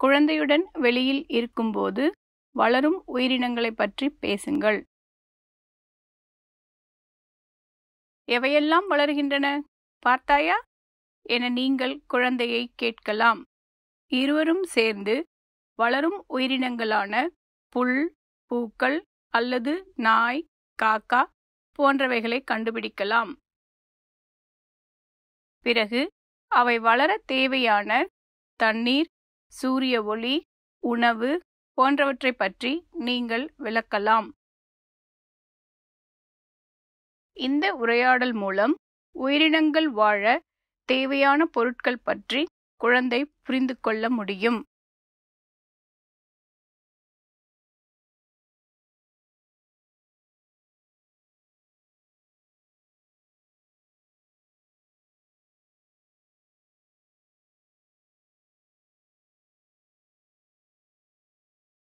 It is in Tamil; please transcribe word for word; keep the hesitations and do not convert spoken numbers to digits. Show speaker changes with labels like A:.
A: குழந்தையுடன் வெளியில் இருக்கும்போது வளரும் உயிரினங்களைப் பற்றி பேசுங்கள். எவையெல்லாம் வளர்கின்றன பார்த்தாயா என நீங்கள் குழந்தையை கேட்கலாம். இருவரும் சேர்ந்து வளரும் உயிரினங்களான புல், பூக்கள் அல்லது நாய், காக்கா போன்றவைகளை கண்டுபிடிக்கலாம். பிறகு அவை வளர தேவையான தண்ணீர், சூரிய ஒளி, உணவு போன்றவற்றை பற்றி நீங்கள் விளக்கலாம். இந்த உரையாடல் மூலம் உயிரினங்கள் வாழ தேவையான பொருட்கள் பற்றி குழந்தை புரிந்து கொள்ள முடியும்.